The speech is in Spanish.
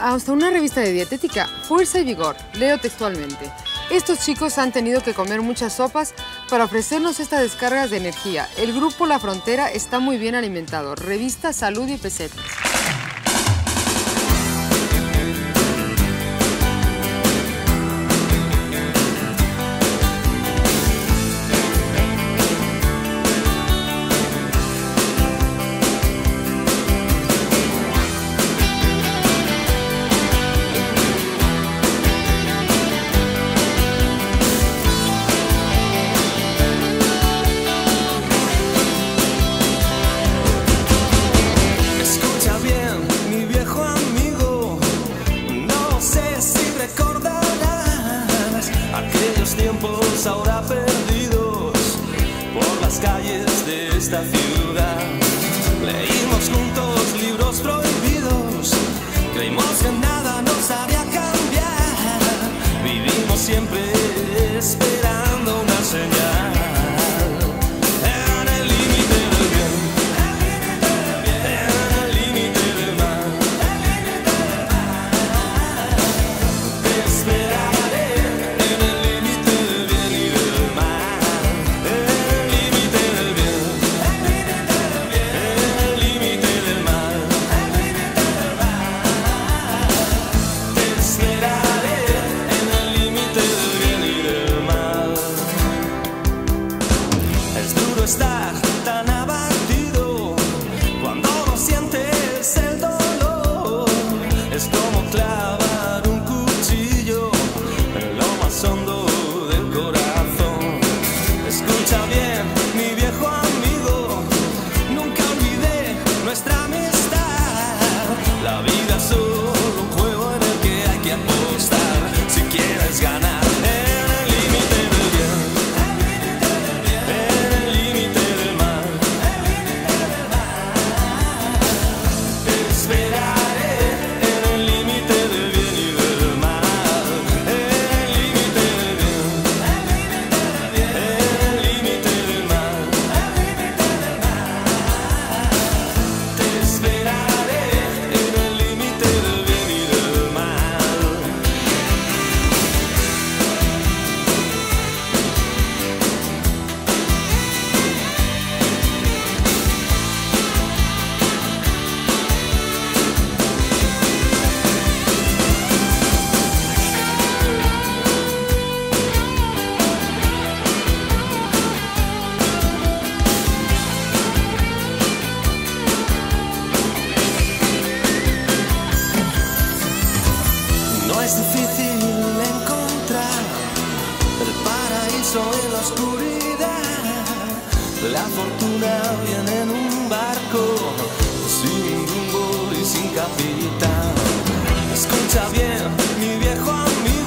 hasta una revista de dietética, Fuerza y Vigor. Leo textualmente. Estos chicos han tenido que comer muchas sopas para ofrecernos estas descargas de energía. El grupo La Frontera está muy bien alimentado. Revista Salud y Pesetas. Tiempos ahora perdidos por las calles de esta ciudad. Leímos juntos libros prohibidos, creímos que nada nos haría cambiar. Vivimos siempre esperando una señal. En el límite del bien, en el límite del mal, te esperaré. Estar tan abatido cuando no sientes el dolor. Es como clavar un cuchillo en lo más hondo del corazón. Escucha bien, mi viejo amigo, nunca olvidé nuestra amistad. La vida es solo un juego en el que hay que apostar si quieres ganar. Es difícil encontrar el paraíso en la oscuridad. La fortuna viene en un barco sin rumbo y sin capitán. Escucha bien, mi viejo amigo.